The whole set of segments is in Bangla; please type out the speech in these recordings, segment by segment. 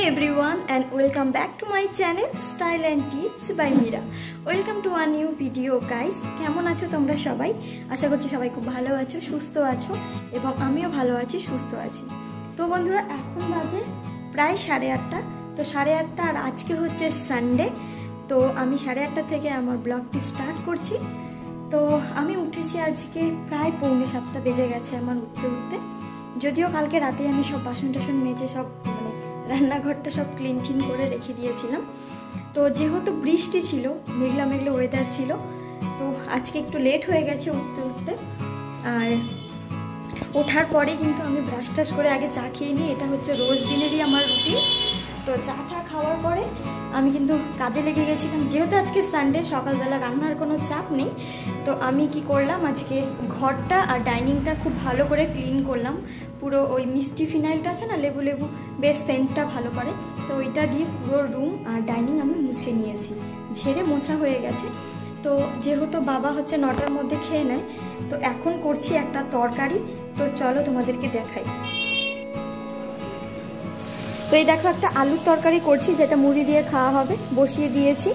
everyone and welcome back to my channel Style and Tips by Mira. Welcome to a new video guys. কেমন আছো তোমরা সবাই? আশা করছি সবাই খুব ভালো আছো, সুস্থ আছো এবং আমিও ভালো আছি, সুস্থ আছি। তো বন্ধুরা এখন বাজে প্রায় 8:30। তো 8:30 আর আজকে হচ্ছে সানডে। তো আমি 8:30 থেকে আমার ব্লগটি স্টার্ট করছি। তো আমি উঠেছি আজকে প্রায় 6:45 বেজে গেছে আমার উঠতে। যদিও কালকে রাতে আমি সব বাসন টাসন মেজে সব রান্নাঘরটা সব ক্লিন করে রেখে দিয়েছিলাম। তো যেহেতু বৃষ্টি ছিল, মেঘলা মেঘলা ওয়েদার ছিল, তো আজকে একটু লেট হয়ে গেছে উঠতে। আর ওঠার পরে কিন্তু আমি ব্রাশ টাশ করে আগে চা খেয়ে নিই, এটা হচ্ছে রোজ দিনেরই আমার রুটিন। তো চাটা খাওয়ার পরে আমি কিন্তু কাজে লেগে গেছিলাম। যেহেতু আজকে সানডে, সকালবেলা রান্নার কোনো চাপ নেই। তো আমি কি করলাম, আজকে ঘরটা আর ডাইনিংটা খুব ভালো করে ক্লিন করলাম। পুরো ওই মিষ্টি ফিনাইলটা আছে না, লেবু লেবু বেশ সেন্টটা ভালো করে, তো ওইটা দিয়ে পুরো রুম আর ডাইনিং আমি মুছে নিয়েছি, ঝেড়ে মোছা হয়ে গেছে। তো যেহেতু বাবা হচ্ছে 9টার মধ্যে খেয়ে নেয়, তো এখন করছি একটা তরকারি। তো চলো তোমাদেরকে দেখাই। তো এই দেখো একটা আলুর তরকারি করছি, যেটা মুড়ি দিয়ে খাওয়া হবে, বসিয়ে দিয়েছি।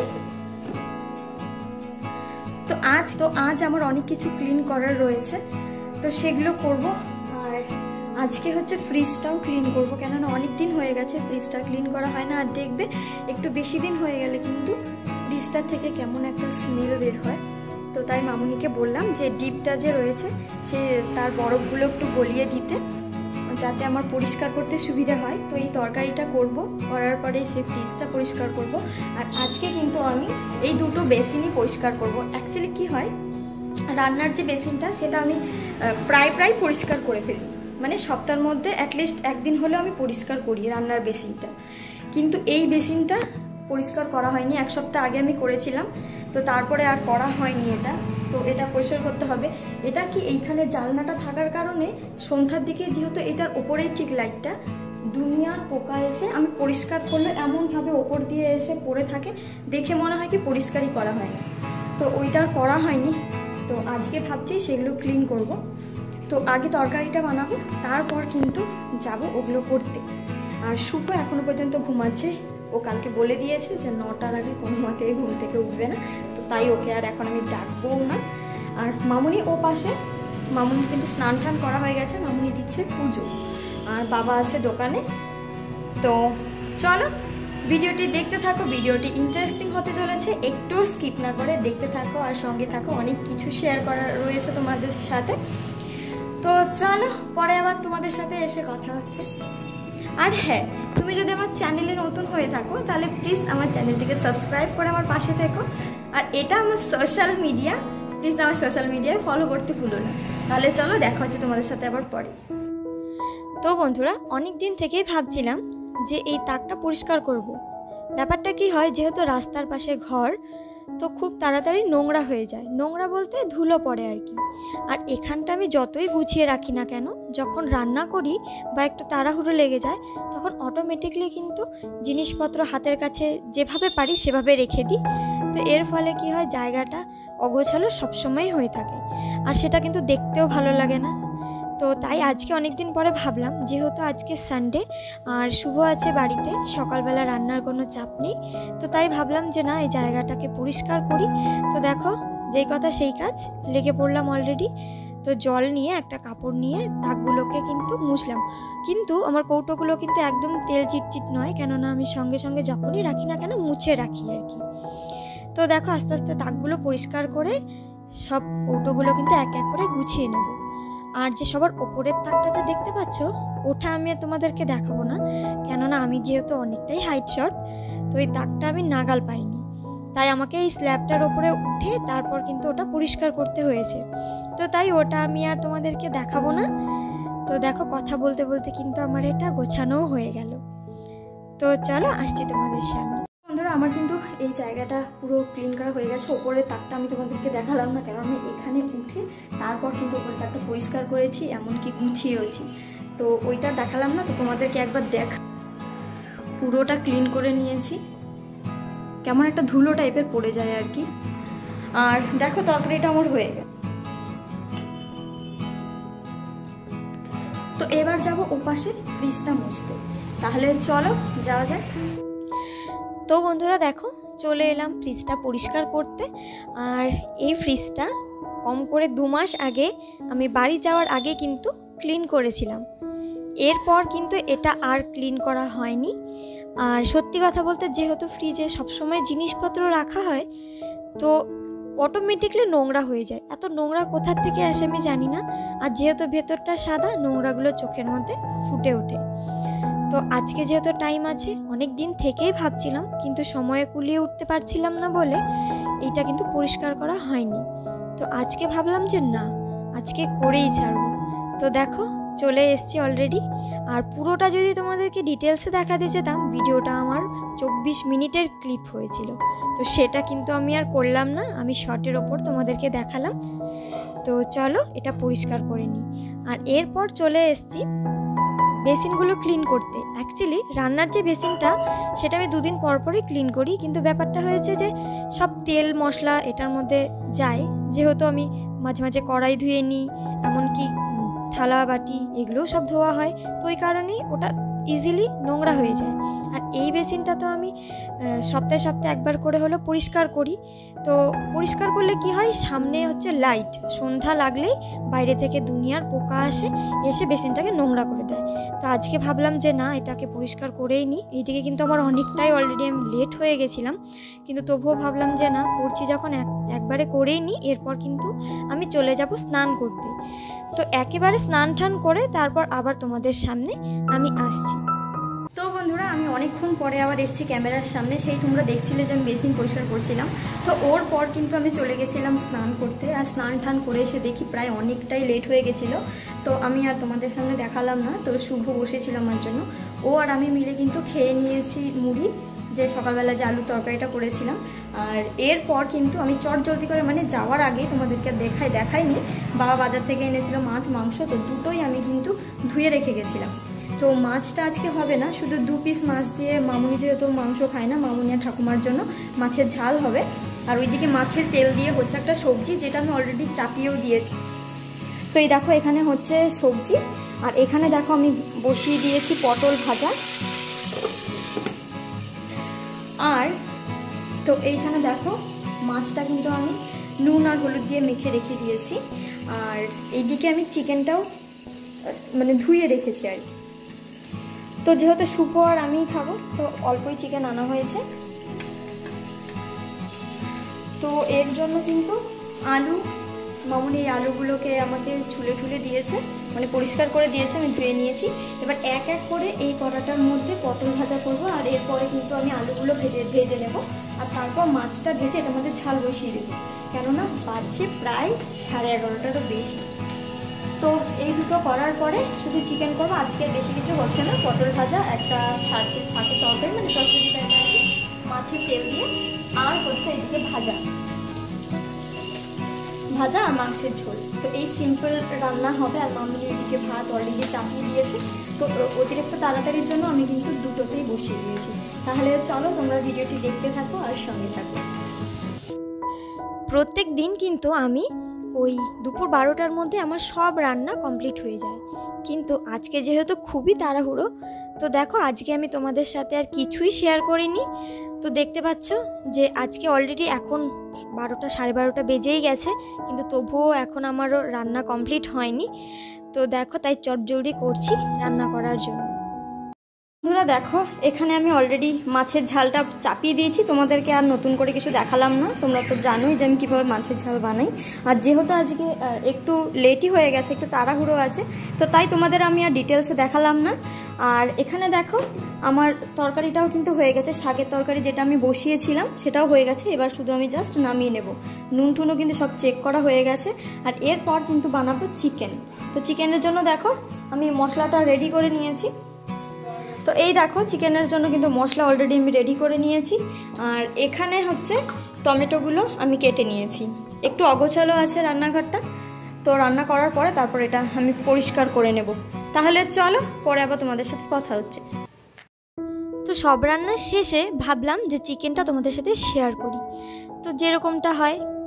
তো আজ আমার অনেক কিছু ক্লিন করার রয়েছে, তো সেগুলো করব। আর আজকে হচ্ছে ফ্রিজটাও ক্লিন করব, কেননা অনেক দিন হয়ে গেছে ফ্রিজটা ক্লিন করা হয় না। আর দেখবে একটু বেশি দিন হয়ে গেলে কিন্তু ফ্রিজটা থেকে কেমন একটা স্মেল বের হয়। তো তাই মামুনিকে বললাম যে ডিপটা যে রয়েছে সে তার বরফগুলো একটু গলিয়ে দিতে, যাতে আমার পরিষ্কার করতে সুবিধা হয়। তো এই তরকারিটা করব, করার পরে সেই ফ্রিজটা পরিষ্কার করব। আর আজকে কিন্তু আমি এই দুটো বেসিনই পরিষ্কার করব। অ্যাকচুয়ালি কি হয়, রান্নার যে বেসিনটা সেটা আমি প্রায় পরিষ্কার করে ফেলি, মানে সপ্তাহের মধ্যে অ্যাটলিস্ট একদিন হলেও আমি পরিষ্কার করি রান্নার বেসিনটা। কিন্তু এই বেসিনটা পরিষ্কার করা হয়নি, 1 সপ্তাহ আগে আমি করেছিলাম, তো তারপরে আর করা হয়নি এটা। তো এটা পরিষ্কার করতে হবে। এটা কি এইখানে জানলাটা থাকার কারণে সন্ধ্যার দিকে, যেহেতু এটার ওপরেই ঠিক লাইটটা, দুনিয়ার পোকা এসে আমি পরিষ্কার করলে এমনভাবে ওপর দিয়ে এসে পড়ে থাকে, দেখে মনে হয় কি পরিষ্কারই করা হয় না। তো ওইটার করা হয়নি। তো আজকে ভাবছি সেগুলো ক্লিন করব। তো আগে তরকারিটা বানাবো, তারপর কিন্তু যাব ওগুলো করতে। আর শুভ এখনো পর্যন্ত ঘুমাচ্ছে। ও কালকে বলে দিয়েছে যে 9টার আগে কোনো মতে ঘুম থেকে উঠবে না, তো তাই ওকে আর এখন আমি ডাকবও না। আর মামুনি ও পাশে, মামুনি কিন্তু স্নান টান করা হয়ে গেছে, মামুনি দিচ্ছে পুজো, আর বাবা আছে দোকানে। তো চলো ভিডিওটি দেখতে থাকো, ভিডিওটি ইন্টারেস্টিং হতে চলেছে, একটু স্কিপ না করে দেখতে থাকো আর সঙ্গে থাকো, অনেক কিছু শেয়ার করার রয়েছে তোমাদের সাথে। তো চলো পরে আবার তোমাদের সাথে এসে কথা হচ্ছে। আর হ্যাঁ, তুমি যদি আমার চ্যানেলে নতুন হয়ে থাকো তাহলে প্লিজ আমার চ্যানেলটিকে সাবস্ক্রাইব করে আমার পাশে থেকো। আর এটা আমার সোশ্যাল মিডিয়া, প্লিজ আমার সোশ্যাল মিডিয়ায় ফলো করতে ভুলো না। তাহলে চলো দেখা হচ্ছে তোমাদের সাথে আবার পরে। তো বন্ধুরা, অনেক দিন থেকেই ভাবছিলাম যে এই তাকটা পরিষ্কার করব। ব্যাপারটা কি হয়, যেহেতু রাস্তার পাশে ঘর, তো খুব তাড়াতাড়ি নোংরা হয়ে যায়, নোংরা বলতে ধুলো পড়ে আর কি। আর এখানটা আমি যতই গুছিয়ে রাখি না কেন, যখন রান্না করি বা একটু তাড়াহুড়ো লেগে যায়, তখন অটোমেটিকলি কিন্তু জিনিসপত্র হাতের কাছে যেভাবে পারি সেভাবে রেখে দিই। তো এর ফলে কি হয়, জায়গাটা অগোছালো সবসময় হয়ে থাকে, আর সেটা কিন্তু দেখতেও ভালো লাগে না। তো তাই আজকে অনেক দিন পরে ভাবলাম, যেহেতু আজকে সানডে আর শুভ আছে বাড়িতে, সকালবেলা রান্নার কোনো চাপ নেই, তো তাই ভাবলাম যে না, এই জায়গাটাকে পরিষ্কার করি। তো দেখো, যেই কথা সেই কাজ, লেগে পড়লাম অলরেডি। তো জল নিয়ে একটা কাপড় নিয়ে দাগগুলোকে কিন্তু মুছলাম। কিন্তু আমার কৌটোগুলো কিন্তু একদম তেল চিটচিট নয়, কেননা আমি সঙ্গে সঙ্গে যখনই রাখি না কেন মুছে রাখি আর কি। তো দেখো আস্তে আস্তে দাগগুলো পরিষ্কার করে সব কৌটোগুলো কিন্তু এক এক করে গুছিয়ে নেব। আর যে সবার ওপরের তাকটা যে দেখতে পাচ্ছ, ওটা আমি তোমাদেরকে দেখাবো না, কেননা আমি যেহেতু অনেকটাই হাইট শর্ট, তো এই তাকটা আমি নাগাল পাইনি, তাই আমাকে এই স্ল্যাবটার ওপরে উঠে তারপর কিন্তু ওটা পরিষ্কার করতে হয়েছে। তো তাই ওটা আমি আর তোমাদেরকে দেখাবো না। তো দেখো কথা বলতে বলতে কিন্তু আমার এটা গোছানোও হয়ে গেল। তো চলো আসছি তোমাদের সামনে। বন্ধুরা, আমার কিন্তু এই জায়গাটা পুরো ক্লিন করা হয়ে গেছে। ওপরের তাকটা আমি তোমাদেরকে দেখালাম না, কারণ আমি এখানে উঠে তারপর কিন্তু ওপরের তাকটা পরিষ্কার করেছি, এমনকি গুছিয়েওছি। তো ওইটা দেখালাম না, তো তোমাদেরকে একবার পুরোটা ক্লিন করে নিয়েছি। কেমন একটা ধুলো টাইপের পড়ে যায় আর কি। আর দেখো তরকারিটা আমার হয়ে গেল। তো এবার যাব ওপাশে ফ্রিজটা মুছতে। তাহলে চলো যাওয়া যাক। তো বন্ধুরা দেখো চলে এলাম ফ্রিজটা পরিষ্কার করতে। আর এই ফ্রিজটা কম করে 2 মাস আগে আমি বাড়ি যাওয়ার আগে কিন্তু ক্লিন করেছিলাম। এরপর কিন্তু এটা আর ক্লিন করা হয়নি। আর সত্যি কথা বলতে যেহেতু ফ্রিজে সবসময় জিনিসপত্র রাখা হয় তো অটোমেটিকলি নোংরা হয়ে যায়। এত নোংরা কোথা থেকে আসে আমি জানি না। আর যেহেতু ভেতরটা সাদা, নোংরাগুলো চোখের মধ্যে ফুটে ওঠে। তো আজকে যেহেতু টাইম আছে, অনেক দিন থেকেই ভাবছিলাম কিন্তু সময়ে কুলিয়ে উঠতে পারছিলাম না বলে এইটা কিন্তু পরিষ্কার করা হয়নি। তো আজকে ভাবলাম যে না, আজকে করেই ছাড়বো। তো দেখো চলে এসছি অলরেডি। আর পুরোটা যদি তোমাদেরকে ডিটেলসে দেখাতে যেতাম, ভিডিওটা আমার 24 মিনিটের ক্লিপ হয়েছিল। তো সেটা কিন্তু আমি আর করলাম না, আমি শর্টের ওপর তোমাদেরকে দেখালাম। তো চলো এটা পরিষ্কার করে নিই। আর এরপর চলে এসছি বেসিনগুলো ক্লিন করতে। অ্যাকচুয়ালি রান্নার যে বেসিনটা সেটা আমি 2 দিন পর পরই ক্লিন করি, কিন্তু ব্যাপারটা হয়েছে যে সব তেল মশলা এটার মধ্যে যায়। যেহেতু আমি মাঝে মাঝে কড়াই ধুয়ে নিই, এমনকি থালা বাটি এগুলোও সব ধোয়া হয়, তো ওই কারণেই ওটা ইজিলি নোংরা হয়ে যায়। আর এই বেসিনটা তো আমি সপ্তাহে সপ্তাহে একবার করে হলো পরিষ্কার করি। তো পরিষ্কার করলে কি হয়, সামনে হচ্ছে লাইট, সন্ধ্যা লাগলেই বাইরে থেকে দুনিয়ার পোকা এসে বেসিনটাকে নোংরা করে দেয়। তো আজকে ভাবলাম যে না, এটাকে পরিষ্কার করেই নিই। এইদিকে কিন্তু আমার অনেকটাই অলরেডি আমি লেট হয়ে গেছিলাম, কিন্তু তবুও ভাবলাম যে না, করছি যখন একবারে করেই নিই। এরপর কিন্তু আমি চলে যাব স্নান করতে। তো একেবারে স্নান টান করে তারপর আবার তোমাদের সামনে আমি আসছি। তো বন্ধুরা আমি অনেকক্ষণ পরে আবার এসেছি ক্যামেরার সামনে। সেই তোমরা দেখছিলে যে আমি বেসিন পরিষ্কার করছিলাম। তো ওর পর কিন্তু আমি চলে গেছিলাম স্নান করতে। আর স্নান টান করে এসে দেখি প্রায় অনেকটাই লেট হয়ে গেছিলো। তো আমি আর তোমাদের সামনে দেখালাম না। তো শুভ বসেছিল আমার জন্য, ও আর আমি মিলে কিন্তু খেয়ে নিয়েছি মুড়ি, যে সকালবেলা যে আলুর তরকারিটা করেছিলাম। আর এরপর কিন্তু আমি চট জলদি করে, মানে যাওয়ার আগেই তোমাদেরকে দেখাইনি, বাবা বাজার থেকে এনেছিল মাছ মাংস, তো দুটোই আমি কিন্তু ধুয়ে রেখে গেছিলাম। তো মাছটা আজকে হবে না, শুধু 2 পিস মাছ দিয়ে, মামুনি যেহেতু মাংস খায় না, মামুনি আর ঠাকুমার জন্য মাছের ঝাল হবে। আর ওইদিকে মাছের তেল দিয়ে হচ্ছে একটা সবজি, যেটা আমি অলরেডি চাপিয়েও দিয়েছি। তো এই দেখো এখানে হচ্ছে সবজি, আর এখানে দেখো আমি বসিয়ে দিয়েছি পটল ভাজা। আর তো এইখানে দেখো মাছটা কিন্তু আমি নুন আর হলুদ দিয়ে মেখে রেখে দিয়েছি। আর এইদিকে আমি চিকেনটাও মানে ধুয়ে রেখেছি আর কি। তো যেহেতু শুভ আর আমিই খাবো, তো অল্পই চিকেন আনা হয়েছে। তো এর জন্য কিন্তু আলু, মামুনি এই আলুগুলোকে আমাকে ছুলে দিয়েছে, মানে পরিষ্কার করে দিয়েছে, আমি ধুয়ে নিয়েছি। এবার এক এক করে এই কড়াটার মধ্যে পটল ভাজা করবো। আর এরপরে কিন্তু আমি আলুগুলো ভেজে নেবো। আর তারপর মাছটা ভেজে এটার মধ্যে ঝাল বসিয়ে দেবো, কেননা বাজছে প্রায় 11:30টারও বেশি। তো এই দুটো করার পরে শুধু চিকেন করবো। আজকে বেশি কিছু হচ্ছে না, পটল ভাজা, একটা শাকের তরকারি, মানে চচ্চড়ি টাইপের আর কি, মাছের তেল দিয়ে, আর হচ্ছে এদিকে ভাজা আর মাংসের ঝোল। তো এই সিম্পল রান্না হবে। আর মামুনি এদিকে ভাত অলরেডি চাপিয়ে দিয়েছে। তো অতিরিক্ত তাড়াতাড়ির জন্য আমি কিন্তু দুটোতেই বসিয়ে দিয়েছি। তাহলে চলো তোমরা ভিডিওটি দেখতে থাকো আর সঙ্গে থাকো। প্রত্যেক দিন কিন্তু আমি ওই দুপুর 12টার মধ্যে আমার সব রান্না কমপ্লিট হয়ে যায়, কিন্তু আজকে যেহেতু খুবই তাড়াহুড়ো, তো দেখো আজকে আমি তোমাদের সাথে আর কিছুই শেয়ার করিনি। তো দেখতে পাচ্ছ যে আজকে অলরেডি এখন 12টা 12:30 বেজেই গেছে, কিন্তু তবুও এখন আমারও রান্না কমপ্লিট হয়নি। তো দেখো তাই চটজলদি করছি রান্না করার জন্য। বন্ধুরা দেখো এখানে আমি অলরেডি মাছের ঝালটা চাপিয়ে দিয়েছি। তোমাদেরকে আর নতুন করে কিছু দেখালাম না, তোমরা তো জানোই যে আমি কীভাবে মাছের ঝাল বানাই। আর যেহেতু আজকে একটু লেটই হয়ে গেছে, একটু তাড়াহুড়ো আছে, তো তাই তোমাদের আমি আর ডিটেলসে দেখালাম না। আর এখানে দেখো আমার তরকারিটাও কিন্তু হয়ে গেছে, শাকের তরকারি যেটা আমি বসিয়েছিলাম সেটাও হয়ে গেছে। এবার শুধু আমি জাস্ট নামিয়ে নেব। নুন টুনও কিন্তু সব চেক করা হয়ে গেছে। আর এরপর কিন্তু বানাবো চিকেন। তো চিকেনের জন্য দেখো আমি মশলাটা রেডি করে নিয়েছি। তো এই দেখো চিকেনের জন্য কিন্তু মশলা অলরেডি আমি রেডি করে নিয়েছি। আর এখানে হচ্ছে টমেটোগুলো আমি কেটে নিয়েছি। একটু অগোছালো আছে রান্নাঘরটা, তো রান্না করার পরে তারপর এটা আমি পরিষ্কার করে নেব। তাহলে চলো পরে আবার তোমাদের সাথে কথা হচ্ছে। তো সব রান্নার শেষে ভাবলাম যে চিকেনটা তোমাদের সাথে শেয়ার করি। তো যেরকমটা হয়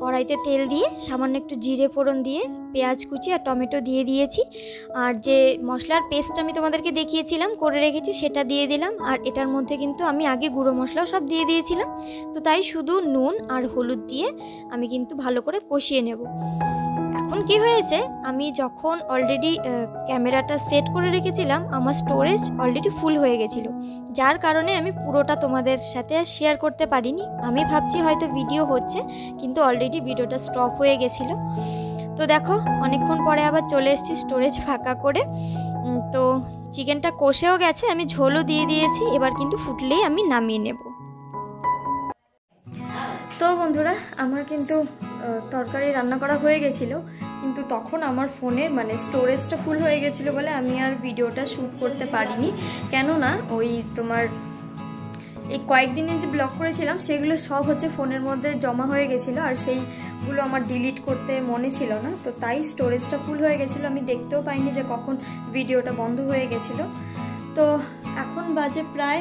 কড়াইতে তেল দিয়ে সামান্য একটু জিরে ফোড়ন দিয়ে পেঁয়াজ কুচি আর টমেটো দিয়ে দিয়েছি। আর যে মশলার পেস্ট আমি তোমাদেরকে দেখিয়েছিলাম করে রেখেছি সেটা দিয়ে দিলাম। আর এটার মধ্যে কিন্তু আমি আগে গুঁড়ো মশলাও সব দিয়ে দিয়েছিলাম, তো তাই শুধু নুন আর হলুদ দিয়ে আমি কিন্তু ভালো করে কষিয়ে নেব। এখন কি হয়েছে, আমি যখন অলরেডি ক্যামেরাটা সেট করে রেখেছিলাম আমার স্টোরেজ অলরেডি ফুল হয়ে গেছিলো, যার কারণে আমি পুরোটা তোমাদের সাথে শেয়ার করতে পারিনি। আমি ভাবছি হয়তো ভিডিও হচ্ছে, কিন্তু অলরেডি ভিডিওটা স্টপ হয়ে গেছিলো। তো দেখো অনেকক্ষণ পরে আবার চলে এসেছি স্টোরেজ ফাঁকা করে। তো চিকেনটা কষেও গেছে, আমি ঝোলও দিয়ে দিয়েছি, এবার কিন্তু ফুটলেই আমি নামিয়ে নেব। তো বন্ধুরা আমার কিন্তু তরকারি রান্না করা হয়ে গেছিলো, কিন্তু তখন আমার ফোনের মানে স্টোরেজটা ফুল হয়ে গেছিলো বলে আমি আর ভিডিওটা শ্যুট করতে পারিনি। কেননা ওই তোমার এই কয়েকদিনে যে ব্লগ করেছিলাম সেগুলো সব হচ্ছে ফোনের মধ্যে জমা হয়ে গেছিলো, আর সেইগুলো আমার ডিলিট করতে মনে ছিল না, তো তাই স্টোরেজটা ফুল হয়ে গেছিলো। আমি দেখতেও পাইনি যে কখন ভিডিওটা বন্ধ হয়ে গেছিলো। তো এখন বাজে প্রায়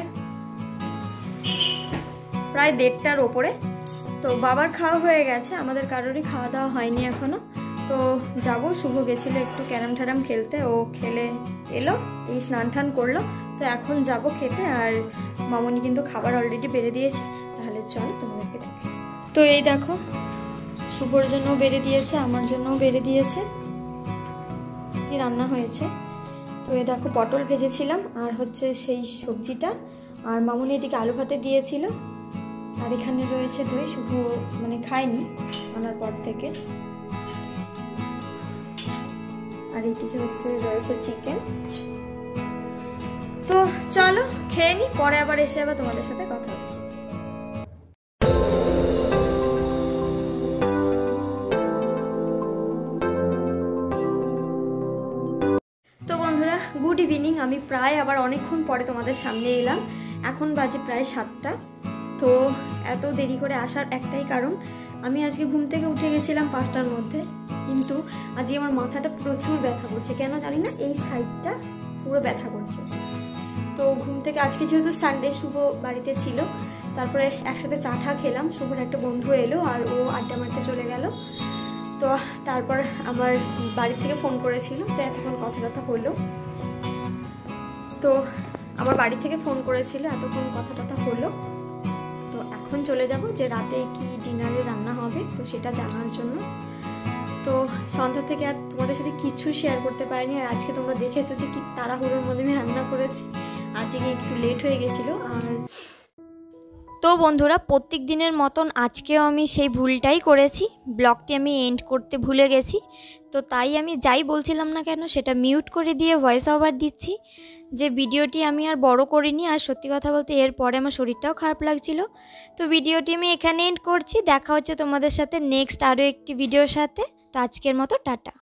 1:30টার ওপরে। তো বাবার খাওয়া হয়ে গেছে, আমাদের কারোরই খাওয়া দাওয়া হয়নি এখনো। তো যাব, শুভ গেছিলো একটু ক্যারাম ট্যারাম খেলতে, ও খেলে এলো, এই স্নান টান করলো। তো এখন যাব খেতে, আর মামনি কিন্তু খাবার অলরেডি বেড়ে দিয়েছে। তাহলে চলো তোমাদেরকে দেখাই। তো এই দেখো শুভর জন্যও বেড়ে দিয়েছে, আমার জন্যও বেড়ে দিয়েছে। কি রান্না হয়েছে, তো এই দেখো পটল ভেজেছিলাম আর হচ্ছে সেই সবজিটা, আর মামনি এদিকে আলু ভাতে দিয়েছিল। আর এখানে রয়েছে দই, শুভ মানে খায়নি আনার পর থেকে। আর এইদিকে হচ্ছে রয়েছে চিকেন। তো চলো খেয়ে নি, পরে আবার এসে আবার তোমাদের সাথে কথা হচ্ছে। তো বন্ধুরা গুড ইভিনিং, আমি প্রায় আবার অনেকক্ষণ পরে তোমাদের সামনে এলাম। এখন বাজে প্রায় 7টা। তো এত দেরি করে আসার একটাই কারণ, আমি আজকে ঘুম থেকে উঠে গেছিলাম 5টার মধ্যে, কিন্তু আজকে আমার মাথাটা প্রচুর ব্যথা করছে, কেন জানি না, এই সাইডটা পুরো ব্যথা করছে। তো ঘুম থেকে আজকে যেহেতু সানডে, শুভ বাড়িতে ছিল, তারপরে একসাথে চা টা খেলাম, শুভর একটা বন্ধু এলো আর ও আড্ডা মারতে চলে গেল। তো তারপর আমার বাড়ি থেকে ফোন করেছিল, তো এতক্ষণ কথা হলো। তো আমার বাড়ি থেকে ফোন করেছিল, এতক্ষণ কথা হলো। তো এখন চলে যাব যে রাতে কি ডিনারে রান্না হবে, তো সেটা জানার জন্য। তো সন্ধ্যা থেকে আর তোমাদের সাথে কিছু শেয়ার করতে পারিনি। আর আজকে তোমরা দেখেছো যে কি তাড়াহুড়োর মধ্যে আমি রান্না করেছি, আজকে একটু লেট হয়ে গেছিলো। আর তো বন্ধুরা প্রত্যেক দিনের মতন আজকেও আমি সেই ভুলটাই করেছি, ব্লগটি আমি এন্ড করতে ভুলে গেছি। তো তাই আমি যাই বলছিলাম না কেন সেটা মিউট করে দিয়ে ভয়েস ওভার দিচ্ছি, যে ভিডিওটি আমি আর বড় করিনি। আর সত্যি কথা বলতে এরপরে আমার শরীরটাও খারাপ লাগছিল। তো ভিডিওটি আমি এখানে এন্ড করছি, দেখা হচ্ছে তোমাদের সাথে নেক্সট আরও একটি ভিডিওর সাথে। তো আজকের মতো টাটা।